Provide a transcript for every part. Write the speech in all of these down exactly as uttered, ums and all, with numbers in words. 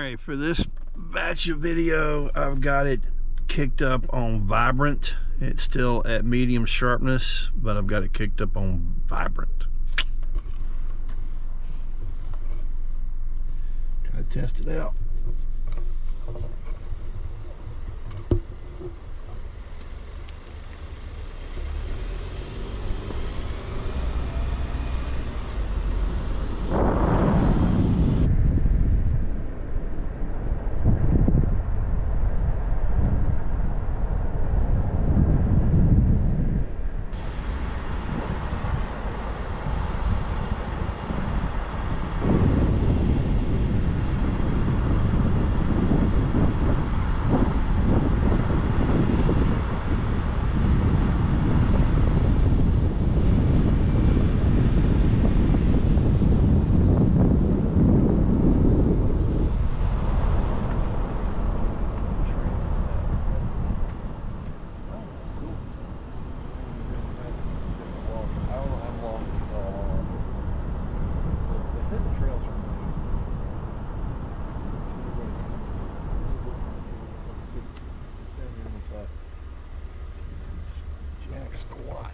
Okay, for this batch of video, I've got it kicked up on vibrant. It's still at medium sharpness, but I've got it kicked up on vibrant. Gotta test it out. Squat.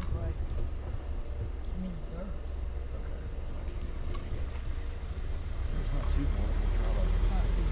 It's not too bad. It's not too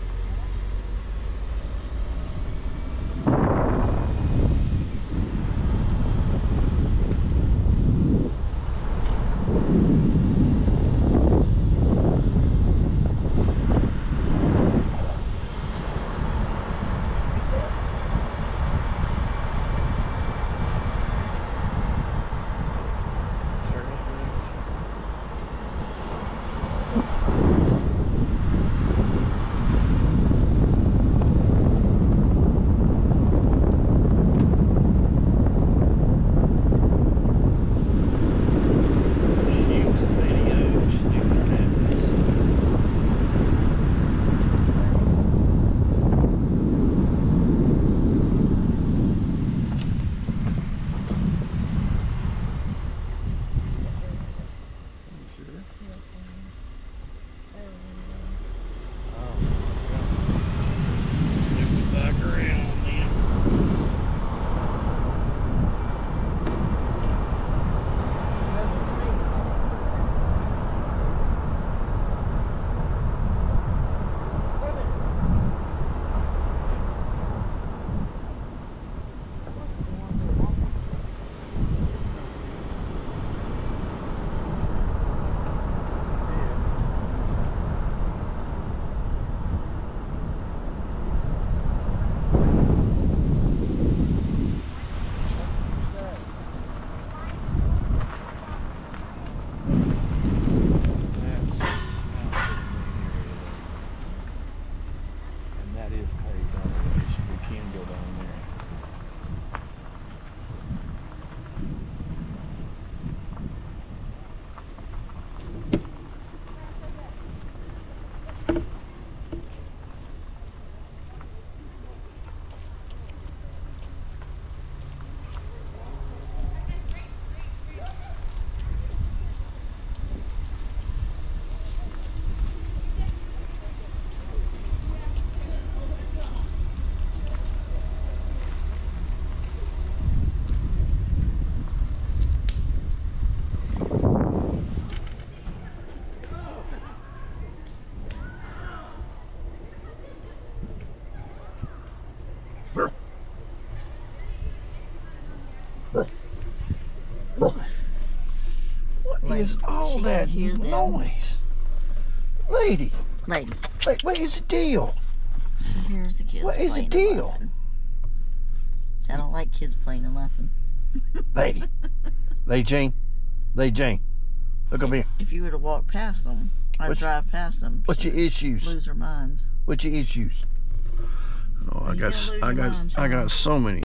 What is all that noise? Lady. Lady. Wait, what is the deal? She hears the kids What is the playing deal? and laughing. See, I don't like kids playing and laughing. Lady. Lady Jane. Lady Jane. Look up here. If you were to walk past them, I'd What's- drive past them. What's your issues? Lose her mind. What's your issues? Oh, I You got, gotta lose I your got, mind, I got child. so many.